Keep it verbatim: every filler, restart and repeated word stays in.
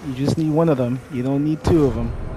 You just need one of them. You don't need two of them.